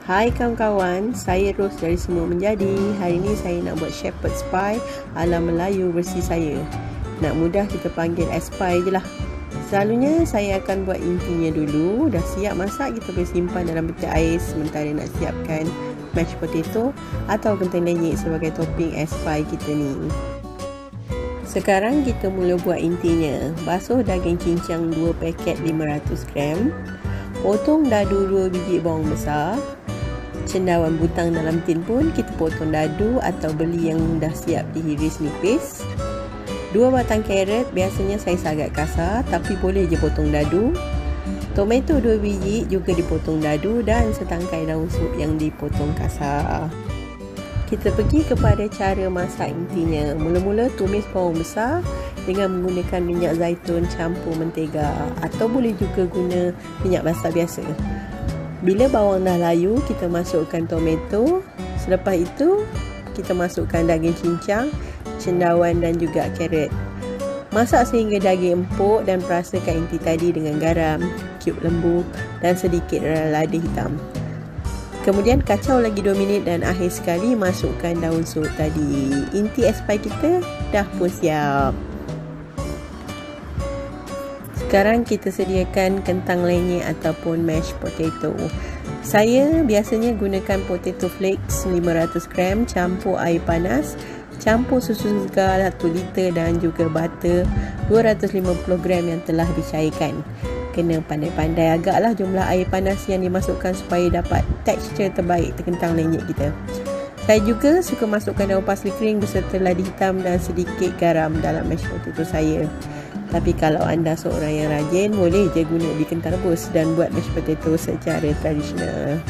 Hai kawan-kawan, saya Ros dari Semua Menjadi. Hari ini saya nak buat shepherd's pie ala Melayu versi saya. Nak mudah kita panggil es pie je lah. Selalunya saya akan buat intinya dulu. Dah siap masak, kita boleh simpan dalam peti ais sementara nak siapkan mashed potato atau kentang lenyek sebagai topping es pie kita ni. Sekarang kita mula buat intinya. Basuh daging cincang 2 paket 500 gram. Potong dadu 2 biji bawang besar. Cendawan butang dalam tin pun kita potong dadu atau beli yang dah siap dihiris nipis. 2 batang carrot, biasanya saya agak kasar tapi boleh je potong dadu. Tomato 2 biji juga dipotong dadu dan setangkai daun sup yang dipotong kasar. Kita pergi kepada cara masak intinya. Mula-mula tumis bawang besar dengan menggunakan minyak zaitun campur mentega atau boleh juga guna minyak basah biasa. Bila bawang dah layu, kita masukkan tomato. Selepas itu, kita masukkan daging cincang, cendawan dan juga carrot. Masak sehingga daging empuk dan perasakan inti tadi dengan garam, cube lembu dan sedikit lada hitam. Kemudian kacau lagi 2 minit dan akhir sekali masukkan daun sup tadi. Inti es pie kita dah pun siap. Sekarang kita sediakan kentang lenyek ataupun mashed potato. Saya biasanya gunakan potato flakes 500 gram, campur air panas, campur susu segar 1 liter dan juga butter 250 gram yang telah dicairkan. Kena pandai-pandai agaklah jumlah air panas yang dimasukkan supaya dapat tekstur terbaik kentang lenyek kita. Saya juga suka masukkan daun parsley kering beserta lada hitam dan sedikit garam dalam mashed potato saya. Tapi kalau anda seorang yang rajin, boleh je guna ubi kental rebus dan buat mashed potato secara tradisional.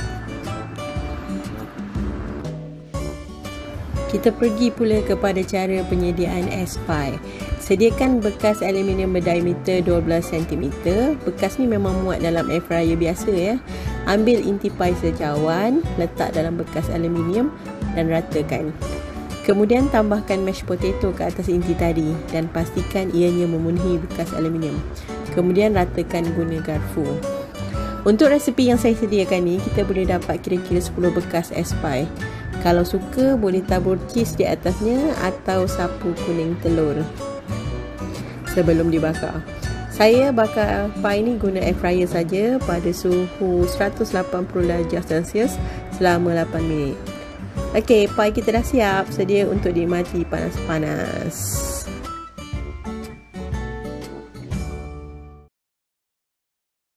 Kita pergi pula kepada cara penyediaan es pie. Sediakan bekas aluminium berdiameter 12 cm. Bekas ni memang muat dalam air fryer biasa ya. Ambil inti pie secawan, letak dalam bekas aluminium dan ratakan. Kemudian tambahkan mashed potato ke atas inti tadi dan pastikan ianya memenuhi bekas aluminium. Kemudian ratakan guna garfu. Untuk resipi yang saya sediakan ni, kita boleh dapat kira-kira 10 bekas es pie. Kalau suka, boleh tabur cheese di atasnya atau sapu kuning telur sebelum dibakar. Saya bakar pie ni guna air fryer saja pada suhu 180 darjah Celsius selama 8 minit. Okey, pie kita dah siap, sedia untuk dinikmati panas-panas.